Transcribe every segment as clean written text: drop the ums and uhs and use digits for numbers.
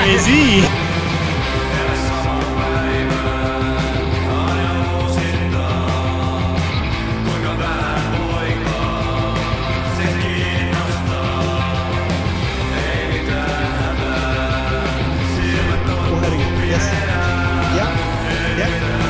Easy. Yes. Ja. Ja.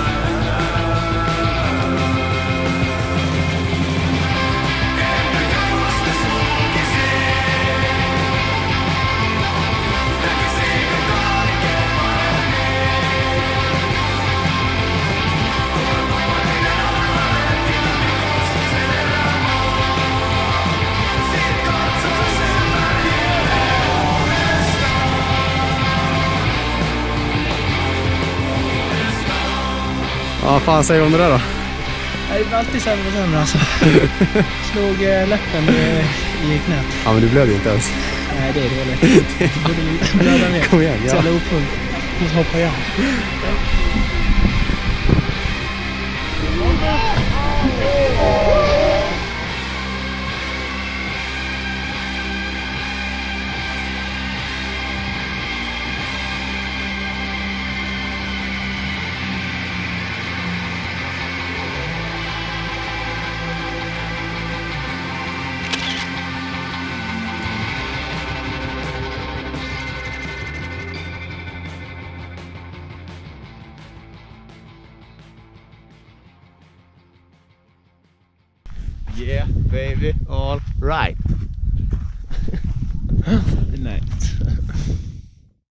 Ja, fan säger du om det där då? Det var alltid sämre och sämre alltså. Slog läppen i knät. Ja, men du blöder ju inte ens. Nej, det är dåligt. Borde blöda mer. Kom igen, ja. Så jävla opunkt. Måste hoppa igen. Yeah, baby, all right.